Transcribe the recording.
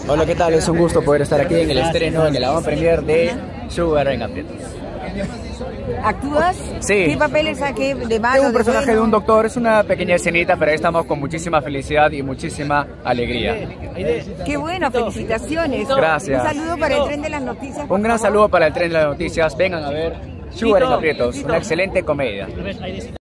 Hola, ¿qué tal? Es un gusto poder estar aquí en el estreno, en el avant premier de Sugar en Aprietos. ¿Actúas? Sí. ¿Qué papeles aquí de malo? Tengo un personaje bueno? de un doctor, es una pequeña escenita, pero ahí estamos con muchísima felicidad y muchísima alegría. Qué bueno, felicitaciones. Gracias. Un saludo para el Tren de las Noticias. Un gran saludo para el Tren de las Noticias. Vengan a ver Sugar en Aprietos, una excelente comedia.